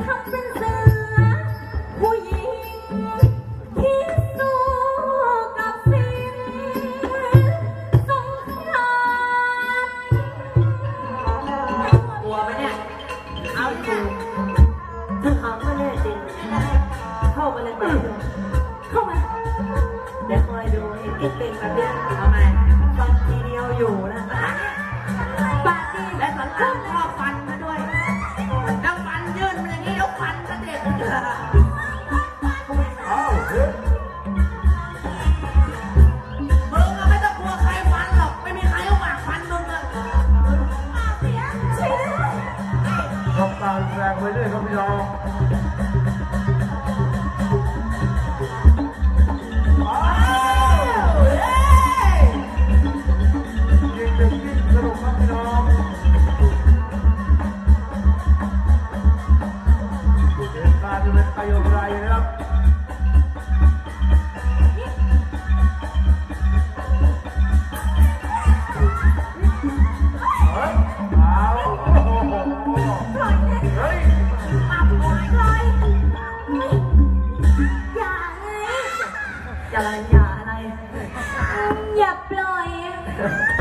ทำเป็นเสือผู้หญิงที่สู้กับสิ่งสงครามกลัวไหมเนี่ยเอาดิถ้าหากว่าแน่จริงเข้ามาเลยมาเข้ามาเดี๋ยวคอยดูเห็นเก่งแบบนี้ทำไมฟันทีเดียวอยู่นะปากดีและสันหลังข้อฟันมาด้วยแล้วฟันยื่นมาอย่างนี้แล้วฟันกระเด็นมึงไม่ต้องกลัวใครฟันหรอกไม่มีใครเอาปากฟันมึงอะทำการแสดงไปเรื่อยครับพี่น้องยิ่งเด็กยิ่งสนุกครับพี่น้องเหตุการณ์จะเป็นไปอย่างไรนะครับอย่าปล่อย